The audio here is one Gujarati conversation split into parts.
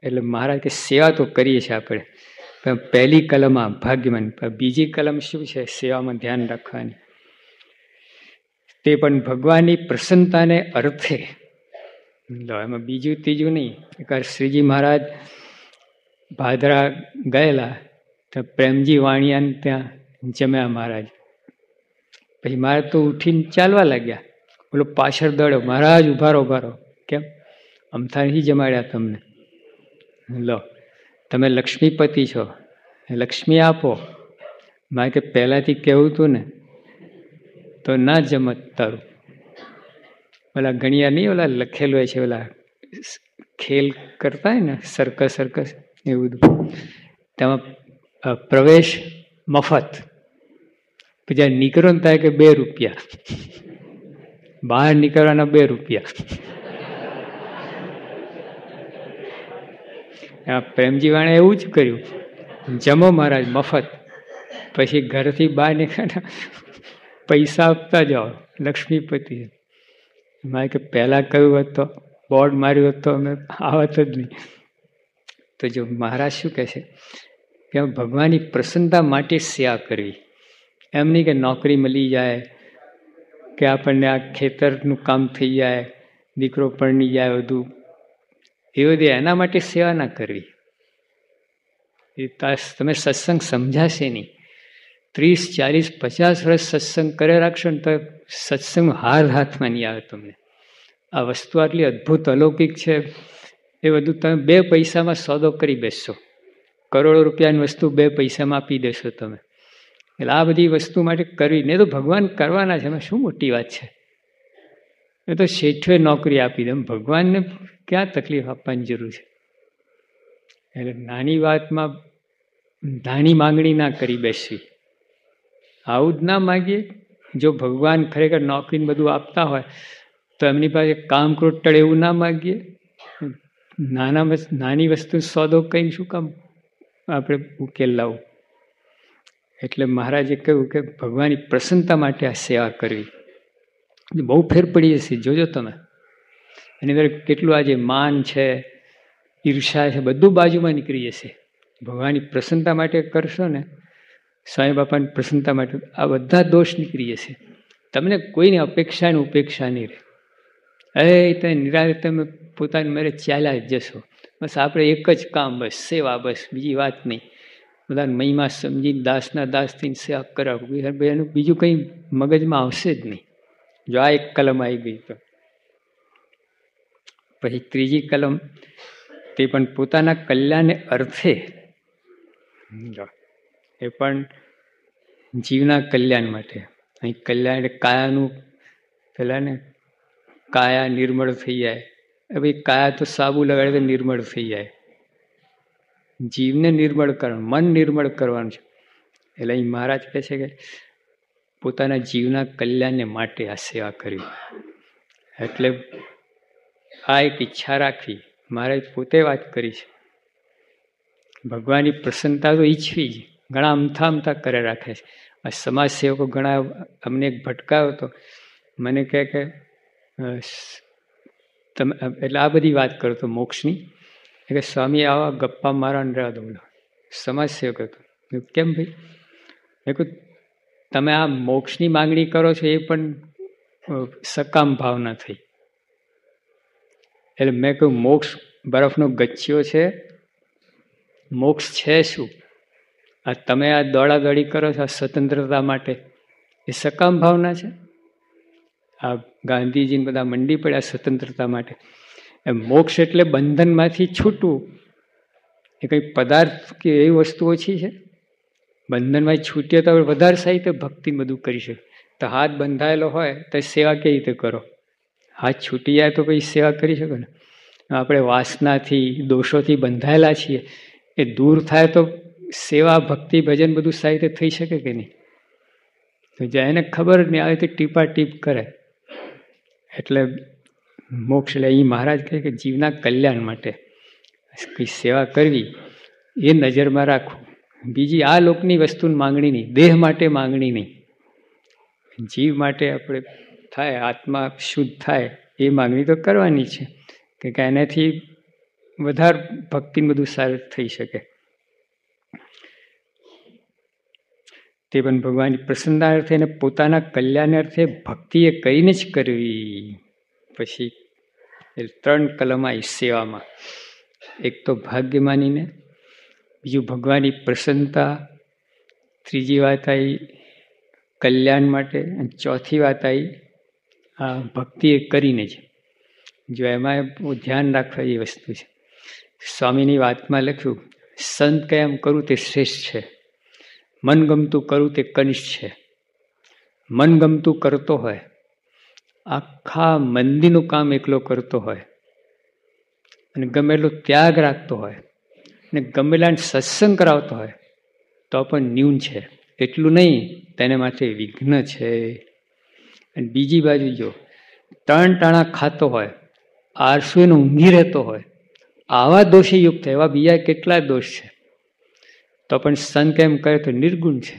એટલે મહારાજ કે સેવા તો કરીએ છીએ આપણે, પણ પહેલી કલમમાં ભાગ્યવાન, બીજી કલમ શું છે? સેવામાં ધ્યાન રાખવાની. તે પણ ભગવાનની પ્રસન્નતાને અર્થે. એમાં બીજું ત્રીજું નહીં. એકવાર શ્રીજી મહારાજ ભાદરા ગયેલા તો પ્રેમજી વાણિયાને ત્યાં જમ્યા મહારાજ. પછી મહારાજ તો ઉઠીને ચાલવા લાગ્યા. બોલો પાછળ દોડ્યો, મહારાજ ઉભારો ઉભારો. કેમ? અમથા નહીં જમાડ્યા તમને. લો, તમે લક્ષ્મીપતિ છો, લક્ષ્મી આપો. મારે કે પહેલાથી કહેવું હતું ને તો ના જમત તારું. ઓલા ગણિયા નહીં, ઓલા લખેલું હોય છે, ઓલા ખેલ કરતા હોય ને, સર્કસ એવું બધું, તેમાં પ્રવેશ મફત, પછી નીકળો ને થાય કે 2 રૂપિયા, બહાર નીકળવાના 2 રૂપિયા. પ્રેમજી વાણે એવું જ કર્યું, જમો મહારાજ મફત, પછી ઘરથી બહાર નીકળ્યા પૈસા આપતા જાઓ, લક્ષ્મીપતિ. મારે કે પહેલાં કહ્યું હોત તો, બોર્ડ માર્યું હોત તો અમે આવત જ નહીં. તો જો મહારાજ શું કહે છે કે ભગવાનની પ્રસન્નતા માટે સેવા કરવી, એમ નહીં કે નોકરી મળી જાય, કે આપણને આ ખેતરનું કામ થઈ જાય, દીકરો પરણી જાય, બધું એ બધી એના માટે સેવા ના કરવી. એ તમે સત્સંગ સમજાશે નહીં. 30, 40, 50 વર્ષ સત્સંગ કરે રાખશો ને તો સત્સંગ હાથમાં નહીં આવે તમને. આ વસ્તુ આટલી અદ્ભુત અલૌકિક છે, એ બધું તમે 2 પૈસામાં સોદો કરી બેસશો. કરોડો રૂપિયાની વસ્તુ 2 પૈસામાં આપી દેશો તમે. એટલે આ બધી વસ્તુ માટે કરવી ને તો ભગવાન કરવાના છે, એમાં શું મોટી વાત છે? એ તો શેઠે નોકરી આપી દે, ભગવાનને ક્યાં તકલીફ આપવાની જરૂર છે? એટલે નાની વાતમાં નાની માંગણી ના કરી બેસવી. આવું જ ના માગીએ. જો ભગવાન ખરેખર નોકરીને બધું આપતા હોય તો એમની પાસે કામ ક્રોધ ટળે એવું ના માગીએ. નાની વસ્તુ સોદો કઈ શું કામ આપણે ઉકેલ લાવવું? એટલે મહારાજે કહ્યું કે ભગવાનની પ્રસન્નતા માટે આ સેવા કરવી. બહુ ફેર પડી જશે, જોજો તમે. એની અંદર કેટલું આજે માન છે, ઈર્ષા છે, બધું બાજુમાં નીકળી જશે. ભગવાનની પ્રસન્નતા માટે કરશો ને, સ્વામી બાપાની પ્રસન્નતા માટે, આ બધા દોષ નીકળી જશે. તમને કોઈની અપેક્ષા ને ઉપેક્ષા નહીં રહે. તમે નિરાતે તમે પોતાની મેરે ચાલ્યા જ જશો. બસ આપણે એક જ કામ, બસ સેવા, બસ બીજી વાત નહીં. બધા મહિમા સમજીને દાસના દાસ થઈને સેવા કરાવું, એનું બીજું કંઈ મગજમાં આવશે જ નહીં. જો આ એક કલમ આવી ગઈ તો પછી ત્રીજી કલમ, તે પણ પોતાના કલ્યાણને અર્થે, એ પણ જીવના કલ્યાણ માટે. અહીં કલ્યાણ એટલે કાયાનું, પેલા ને કાયા નિર્મળ થઈ જાય. ભાઈ કાયા તો સાબુ લગાડે તો નિર્મળ થઈ જાય. જીવને નિર્મળ કરવાનું, મન નિર્મળ કરવાનું છે. એટલે અહીં મહારાજ કહે છે કે પોતાના જીવના કલ્યાણને માટે આ સેવા કરવી. એટલે આ એક ઈચ્છા રાખવી. મહારાજ પોતે વાત કરી છે, ભગવાનની પ્રસન્નતા તો ઈચ્છવી જ. ઘણા અમથા કરે રાખે છે. આ સમાજ સેવકો ઘણા, અમને એક ભટકાયો હતો, મને કહે કે તમે, એટલે આ બધી વાત કરો તો મોક્ષની, કે સ્વામી આવા ગપ્પા મારવા રહેવા દો. સમાજ સેવક હતો. કેમ ભાઈ? મેં કહ્યું તમે આ મોક્ષની માંગણી કરો છો એ પણ સકામ ભાવના થઈ. એટલે મેં કહ્યું મોક્ષ બરફનો ગચ્છિયો છે, મોક્ષ છે શું? આ તમે આ દોડાદોડી કરો છો આ સ્વતંત્રતા માટે, એ સકામ ભાવના છે? આ ગાંધીજીને બધા મંડી પડ્યા સ્વતંત્રતા માટે. મોક્ષ એટલે બંધનમાંથી છૂટવું. એ કંઈ પદાર્થ કે એવી વસ્તુ ઓછી છે? બંધનમાં છૂટીએ તો વધારે સારી રીતે ભક્તિ બધું કરી શકે. તો હાથ બંધાયેલો હોય તો સેવા કેવી રીતે કરો? હાથ છૂટી જાય તો પછી સેવા કરી શકો ને. આપણે વાસનાથી, દોષોથી બંધાયેલા છીએ, એ દૂર થાય તો સેવા, ભક્તિ, ભજન બધું સારી રીતે થઈ શકે કે નહીં? તો જ્યાં એને ખબર જ નહીં આવે તો ટીપા ટીપ કરે. એટલે મોક્ષ, એટલે અહીં મહારાજ કહે કે જીવના કલ્યાણ માટે કઈ સેવા કરવી એ નજરમાં રાખવું. બીજી આ લોકની વસ્તુની માંગણી નહીં, દેહ માટે માંગણી નહીં. જીવ માટે આપણે થાય, આત્મા શુદ્ધ થાય એ માંગણી તો કરવાની છે કે એનાથી વધારે ભક્તિ બધું સારું થઈ શકે. તે પણ ભગવાનની પ્રસન્નતા અર્થે અને પોતાના કલ્યાણ અર્થે ભક્તિ એ કરીને જ કરવી. પછી 3 કલમ આવી સેવામાં. એક તો ભાગ્ય માનીને, બીજું ભગવાનની પ્રસન્નતા, ત્રીજી વાત આવી કલ્યાણ માટે, અને ચોથી વાત આવી આ ભક્તિ એ કરીને જ. જો એમાં બહુ ધ્યાન રાખવા જેવી વસ્તુ છે. સ્વામીની વાતમાં લખ્યું, સંત કેમ કરું તે શ્રેષ્ઠ છે, મનગમતું કરું તે કનિષ્ઠ છે. મનગમતું કરતો હોય, આખા મંદિરનું કામ એકલો કરતો હોય, અને ગમેલો ત્યાગ રાખતો હોય, અને ગમેલાને સત્સંગ કરાવતો હોય, તો પણ ન્યૂન છે. એટલું નહીં, તેને માટે વિઘ્ન છે. અને બીજી બાજુ જો 3 ટાણા ખાતો હોય, આળસુનો ઊંઘી રહેતો હોય, આવા દોષે યુક્ત, એવા બીજા કેટલા દોષ છે, તો પણ સંત એમ કરે તો નિર્ગુણ છે.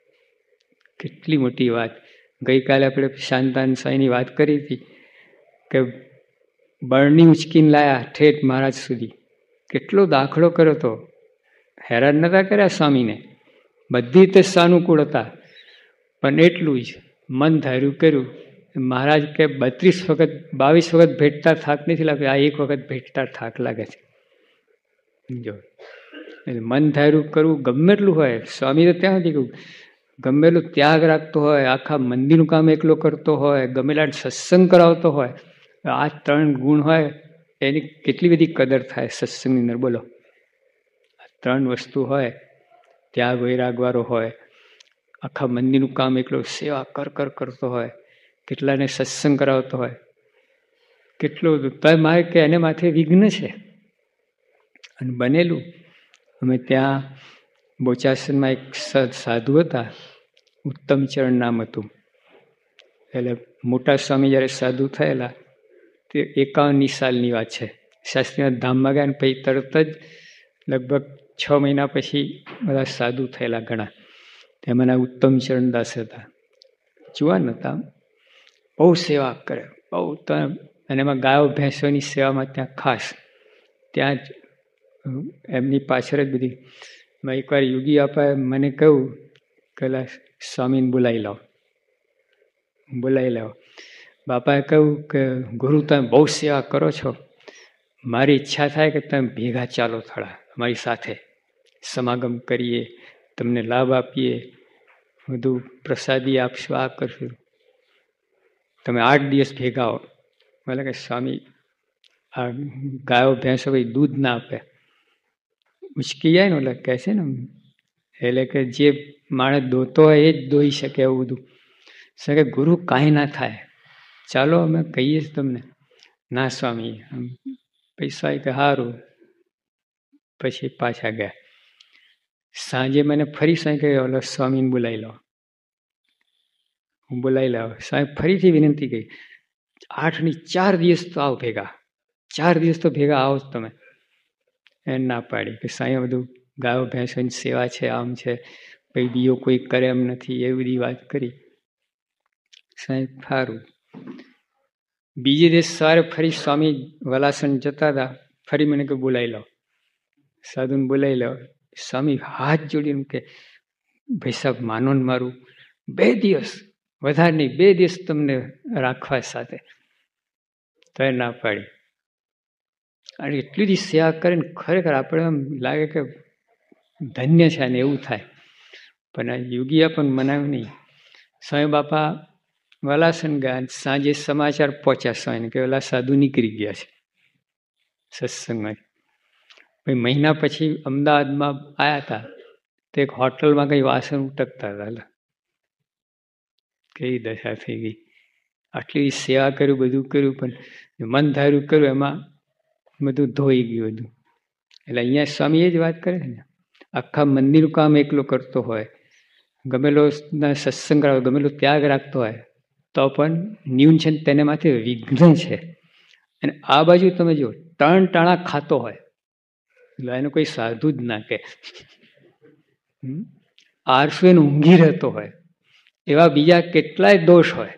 કેટલી મોટી વાત. ગઈકાલે આપણે શાંતાન સ્વામીની વાત કરી હતી કે બળની ઉચકીને લાયા ઠેઠ મહારાજ સુધી. કેટલો દાખલો કર્યો હતો. હેરાન નતા કર્યા સ્વામીને, બધી રીતે સાનુકૂળ હતા, પણ એટલું જ મન ધાર્યું કર્યું. મહારાજ કે 32 વખત 22 વખત ભેટતા થાક નથી લાગે, આ 1 વખત ભેટતા થાક લાગે છે. જો મન ધાર્યું કરવું ગમે એટલું હોય. સ્વામી તો ત્યાં સુધી કહ્યું, ગમેલું ત્યાગ રાખતો હોય, આખા મંદિરનું કામ એકલો કરતો હોય, ગમેલા સત્સંગ કરાવતો હોય, આ 3 ગુણ હોય એની કેટલી બધી કદર થાય સત્સંગની અંદર. બોલો, આ 3 વસ્તુ હોય, ત્યાગ વૈરાગવાળો હોય, આખા મંદિરનું કામ એકલો સેવા કરતો હોય, કેટલાને સત્સંગ કરાવતો હોય, કેટલું મારે કે એને માથે વિઘ્ન છે. અને બનેલું. અમે ત્યાં બોચાસનમાં એક સાધુ હતા, ઉત્તમચરણ નામ હતું. એટલે મોટા સ્વામી જ્યારે સાધુ થયેલા તે 51 સાલની વાત છે. શાસ્ત્રીનાથ ધામમાં ગયા, પછી તરત જ લગભગ 6 મહિના પછી બધા સાધુ થયેલા ઘણા. તેમાંના ઉત્તમચરણ દાસ હતા. જુવાન હતા, બહુ સેવા કરે, બહુ. અને એમાં ગાયો ભેંસોની સેવામાં ત્યાં ખાસ, ત્યાં જ એમની પાછળ જ બધી. એકવાર યોગી આપાએ મને કહ્યું કે સ્વામીને બોલાવી લાવો. બાપાએ કહ્યું કે ગુરુ તમે બહુ સેવા કરો છો, મારી ઈચ્છા થાય કે તમે ભેગા ચાલો, થોડા અમારી સાથે સમાગમ કરીએ, તમને લાભ આપીએ, બધું પ્રસાદી આપશું, આ કરશું, તમે 8 દિવસ ભેગા હો. એટલે કે સ્વામી આ ગાયો ભેંસો ભાઈ દૂધ ના આપે, ઉચકી જાય ને, એટલે કહે છે ને, એટલે કે જે માણસ દોતો હોય એ જ દોઈ શકે એવું બધું. કે ગુરુ કાંઈ ના થાય, ચાલો અમે કહીએ તમને. ના સ્વામી, પૈસા કે સારું. પછી પાછા ગયા. સાંજે મને ફરી સાંઈ કહ્યું, ઓલો સ્વામીને બોલાવી લો. હું બોલાવી લાવ. સાહેબ ફરીથી વિનંતી કરી, 8 ની 4 દિવસ તો આવો ભેગા, 4 દિવસ તો ભેગા આવો જ તમે. એ ના પાડી કે સાંઈ બધું ગાયો ભેંસોની સેવા છે, આમ છે, પછી બીજો કોઈ કરે એમ નથી, એવી બધી વાત કરી. સાહેબ સારું. બીજે દિવસ સવારે ફરી સ્વામી વલાસણ જતા હતા, ફરી મને કે બોલાવી લો. સાધુને બોલાવી લો. સ્વામી હાથ જોડીને કે ભાઈ સાહેબ માનો ને મારું 2 દિવસ, વધારે નહીં, 2 દિવસ તમને રાખવા સાથે. તો એ ના પાડી. અને એટલી બધી સેવા કરે ને ખરેખર આપણે એમ લાગે કે ધન્ય છે ને એવું થાય. પણ આ યોગીએ પણ મનાવ્યું નહીં. સ્વામી બાપા વલાસન ગયા, સાંજે સમાચાર પહોંચ્યા સ્વામીને કે ઓલા સાધુ નીકળી ગયા છે સત્સંગમાં. પછી મહિના પછી અમદાવાદમાં આવ્યા હતા, તો એક હોટલમાં કંઈ વાસણ ઉટકતા હતા. કેવી દશા થઈ ગઈ. આટલી સેવા કર્યું, બધું કર્યું, પણ મન ધાર્યું કર્યું, એમાં બધું ધોઈ ગયું બધું. એટલે અહીંયા સ્વામી એ જ વાત કરે છે ને, આખા મંદિરનું કામ એકલો કરતો હોય, ગમેલો સત્સંગ કરાવે, ગમેલો ત્યાગ રાખતો હોય, તો પણ ન્યૂન છે તેને માથે વિઘ્ન છે. અને આ બાજુ તમે જો 3 ટાણા ખાતો હોય, એટલે એનો કોઈ સાધુ જ ના કે. આળસુ એને ઊંઘી રહેતો હોય, એવા બીજા કેટલાય દોષ હોય,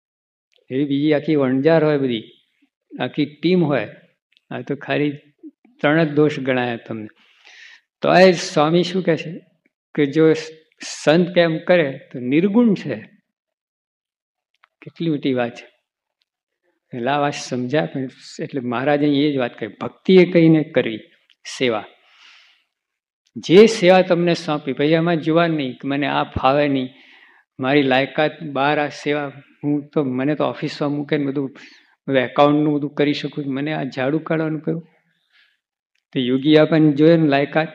એવી બીજી આખી વણજાર હોય, બધી આખી ટીમ હોય. આ તો ખાલી ત્રણ જ દોષ ગણાયા તમને. તો એ સ્વામી શું કહે છે કે જો સંત કેમ કરે તો નિર્ગુણ છે. કેટલી મોટી વાત છે. એટલે આ વાત સમજ્યા. એટલે મહારાજે એ જ વાત કરી, ભક્તિ એ કહીને કરવી સેવા. જે સેવા તમને સોંપી, પછી એમાં જોવા નહીં કે મને આ ફાવે નહીં, મારી લાયકાત બહાર આ સેવા, હું તો મને તો ઓફિસમાં મૂકે ને બધું એકાઉન્ટનું બધું કરી શકું, મને આ ઝાડુ કાઢવાનું કહ્યું. તો યોગી આપણને જોઈએ ને લાયકાત,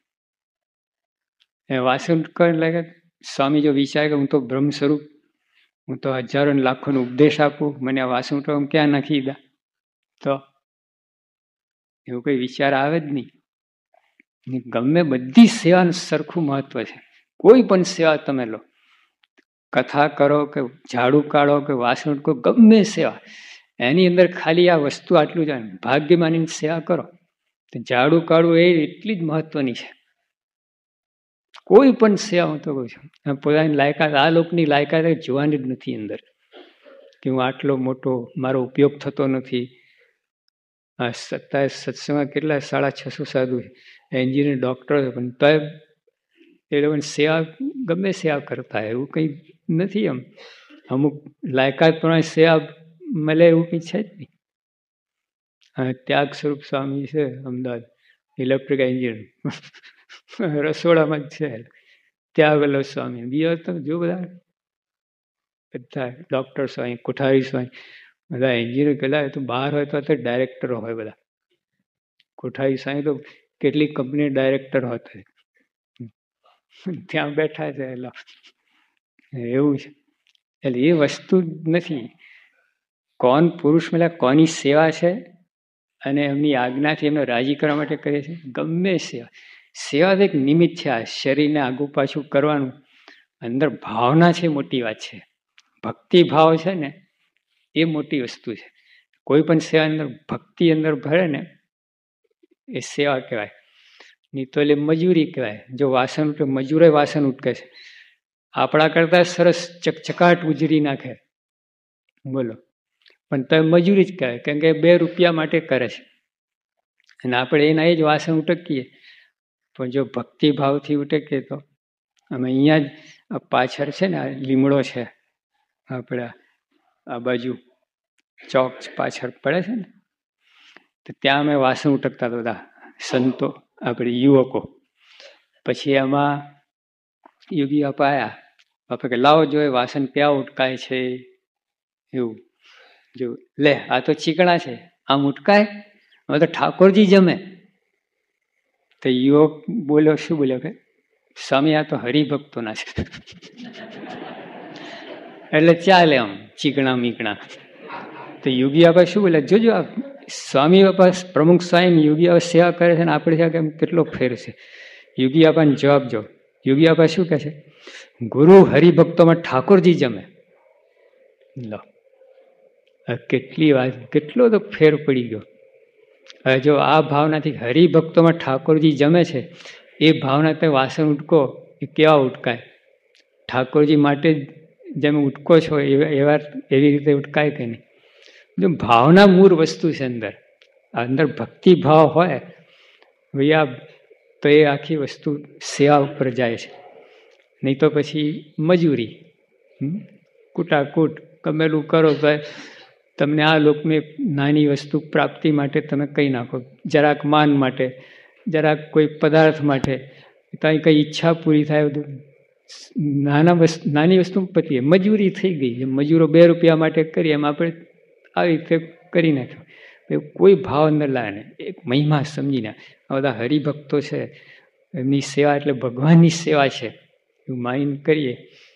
એ વાસણ કરે લાયકાત. સ્વામી જો વિચારે કે હું તો બ્રહ્મ સ્વરૂપ, હું તો હજારો લાખોનો ઉપદેશ આપું, મને આ વાસણ ક્યાં નાખી દા, તો એવું કઈ વિચાર આવે જ નહીં. ગમે બધી સેવાનું સરખું મહત્વ છે. કોઈ પણ સેવા તમે લો, કથા કરો કે ઝાડુ કાઢો કે વાસણ કરો, ગમે સેવા, એની અંદર ખાલી આ વસ્તુ આટલું જ ભાગ્ય માનીને સેવા કરો. તો ઝાડુ કાઢવું એ એટલી જ મહત્વની છે. કોઈ પણ સેવા હું તો કહું છું, પોતાની લાયકાત, આ લોકોની લાયકાત જોવાની જ નથી અંદર, કે હું આટલો મોટો, મારો ઉપયોગ થતો નથી. આ સત્સંગમાં કેટલા 650 સાધુ એન્જિનિયર, ડોક્ટર, પણ તો એ લોકોની સેવા ગમે સેવા કરતા, એવું કંઈ નથી. એમ અમુક લાયકાત પ્રમાણે સેવા મળે એવું કંઈ છે જ નહીં. ત્યાગ સ્વરૂપ સ્વામી છે અમદાવાદ, ઇલેક્ટ્રિક એન્જિનિયર, રસોડામાં જ છે ત્યાગલો સ્વામી. બીજા તો જો બધા ડોક્ટર સ્વામી, કોઠારી સ્વામી, બધા એન્જિનિયર ગયેલા તો બહાર હોય તો ડાયરેક્ટરો હોય બધા. કોઠારી સ્વામી તો કેટલીક કંપની ડાયરેક્ટર હતા, ત્યાં બેઠા છે. એવું છે. એટલે એ વસ્તુ નથી. કોણ પુરુષ મળ્યા, કોની સેવા છે અને એમની આજ્ઞાથી એમને રાજી કરવા માટે કરે છે. ગમે સેવા, સેવા એક નિમિત્ત છે. આ શરીરને આગુ પાછું કરવાનું, અંદર ભાવના છે, મોટી વાત છે. ભક્તિ ભાવ છે ને એ મોટી વસ્તુ છે. કોઈ પણ સેવા અંદર ભક્તિ અંદર ભરે ને એ સેવા કહેવાય. નહીં તો એટલે મજૂરી કહેવાય. જો વાસણ ઉઠે, મજૂરે વાસણ ઉટકે છે, આપણા કરતા સરસ ચકચકાટ ઉજરી નાખે, બોલો, પણ તો મજૂરી જ કહેવાય, કેમ કે 2 રૂપિયા માટે કરે છે. અને આપણે એના એ જ વાસણ ઉટકીએ. પણ જો ભક્તિ ભાવથી ઉટકીએ તો, અમે અહીંયા જ પાછળ છે ને, આ લીમડો છે, આપણે આ બાજુ ચોક પાછળ પડે છે ને, તો ત્યાં અમે વાસણ ઉટકતા બધા સંતો, આપણે યુવકો. પછી એમાં યોગી બાપા આવ્યા. બાપા કે લાવો જોઈએ વાસણ ક્યાં ઉટકાય છે. એવું જો લે, આ તો ચીકણા છે, આમ ઉટકાય, હવે તો ઠાકોરજી જમે. તો યુવક બોલ્યો, શું બોલ્યો કે સ્વામી આ તો હરિભક્તોના છે. એટલે ચાલે આમ ચીકણા મીકણા. તો યોગી બાપા શું બોલ્યા, જોજો આ સ્વામી બાપા પ્રમુખ સ્વામી યોગી બાપા સેવા કરે છે ને આપણે સેવા કેમ કેટલો ફેર છે. યોગી બાપાને જવાબ જો, યોગી બાપા શું કહે છે, ગુરુ હરિભક્તોમાં ઠાકોરજી જમે. લો, કેટલી વાત, કેટલો તો ફેર પડી ગયો. હવે જો આ ભાવનાથી હરિભક્તોમાં ઠાકોરજી જમે છે, એ ભાવના તે વાસણ ઉટકો એ કેવા ઉટકાય. ઠાકોરજી માટે જેમ ઉટકો છો એવી રીતે ઉટકાય કે નહીં. જો ભાવના મૂળ વસ્તુ છે અંદર, અંદર ભક્તિ ભાવ હોય ભૈયા, તો એ આખી વસ્તુ સેવા ઉપર જાય છે. નહીં તો પછી મજૂરી, કૂટાકૂટ કમેલું કરો તો તમને આ લોકની નાની વસ્તુ પ્રાપ્તિ માટે તમે કહી નાખો, જરાક માન માટે, જરાક કોઈ પદાર્થ માટે, ત્યાં કઈ ઈચ્છા પૂરી થાય, બધું નાની વસ્તુ પતીએ. મજૂરી થઈ ગઈ, મજૂરો 2 રૂપિયા માટે કરીએ, એમ આપણે આવી રીતે કરી નાખ્યું. કોઈ ભાવ અંદર લાવે ને, એક મહિમા સમજીને આ બધા હરિભક્તો છે, એમની સેવા એટલે ભગવાનની સેવા છે એવું માઇન્ડ કરીએ